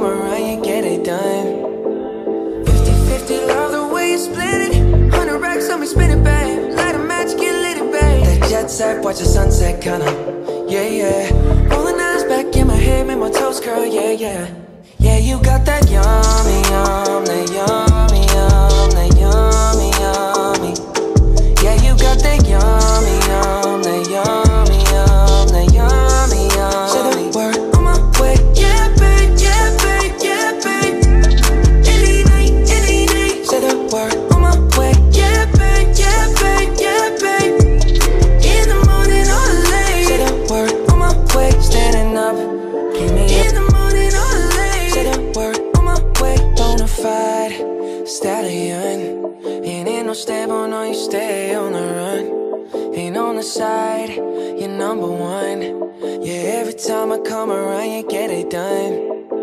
come around, you get it done. 50-50, love the way you split it. 100 racks on me, spin it, babe. Light a match, get lit, it, babe. That jet set, watch the sunset, kinda, yeah, yeah. Rolling eyes back in my head, make my toes curl, yeah, yeah. Yeah, you got that yummy, yum, that yummy, yum, that yummy, yummy. Yeah, you got that yummy, yum, that yummy, yum, that yummy, yummy. Say the word on my way, yeah, babe, yeah, babe, yeah, babe. Any night, any night. Say the word on my way, yeah, babe, yeah, babe, yeah, babe. In the morning or late. Say the word on my way, standing up, keep me in the morning or late. Say the word on my way, bonafide stallion. Ain't no stable, no, you stay on the run. Ain't on the side, you're number one. Yeah, every time I come around, you get it done.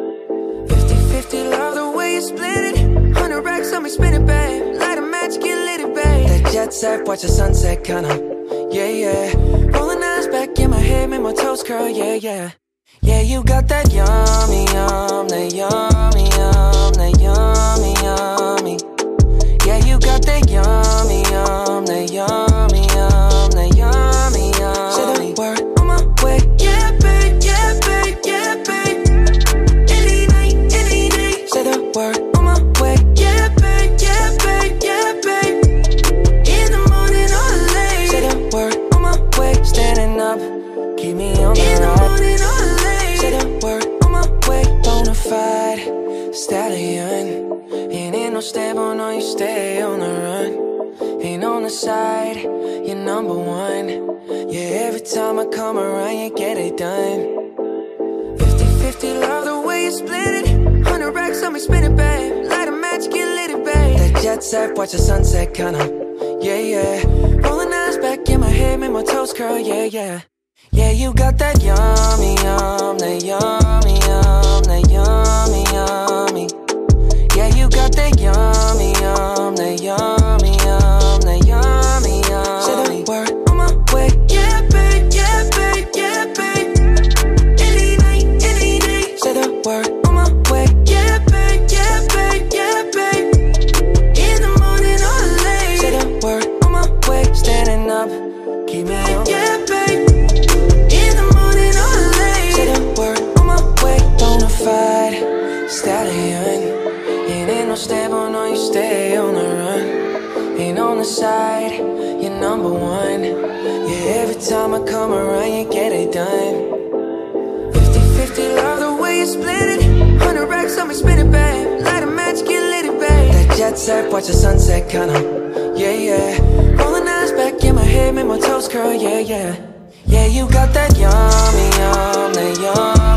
50-50, love the way you split it. 100 racks on me, spin it, babe. Light a match, get lit, it, babe. That jet set, watch the sunset, kinda, yeah, yeah. Rolling eyes back in my head, make my toes curl, yeah, yeah. Yeah, you got that yummy, yum, that yummy, yum, that yummy, yummy. Yeah, you got that yummy, yum, that yummy, yum, that yummy, yummy. Say the word on my way, yeah, babe, yeah, babe, yeah, babe. Any night, any night. Say the word on my way, yeah, babe, yeah, babe, yeah, babe. In the morning or late. Say the word on my way, standing up, keep me on the ride. In the morning or late. Say the word on my way, bonafide stallion. Ain't no stable, no, you stay on the run. Ain't on the side, you're number one. Yeah, every time I come around, you get it done. 50-50, love the way you split it. 100 racks on me, spin it, babe. Light a match, get lit, it, babe. That jet set, watch the sunset, kinda, yeah, yeah. Rolling eyes back in my head, make my toes curl, yeah, yeah. Yeah, you got that yummy, yum, that yummy, yum, that yummy, yummy. Yeah, you got that yummy, yum, that yummy, yum, that yummy, yummy. Say the word on my way, yeah, babe, yeah, babe, yeah, babe. Any night, any night. Say the word on my way, yeah, babe, yeah, babe, yeah, babe. In the morning or late. Say the word on my way, standing up, keep me on, yeah, babe. In the morning or late. Say the word on my way, bonafide stallion. Ain't no stable, no, you stay on the run. Ain't on the side, you're number one. Yeah, every time I come around, you get it done. 50-50, love the way you split it. 100 racks on me, spin it, babe. Light a match, get lit, it, babe. That jet set, watch the sunset, kinda, yeah, yeah. Rolling eyes back in my head, make my toes curl, yeah, yeah. Yeah, you got that yummy, yum, that yum.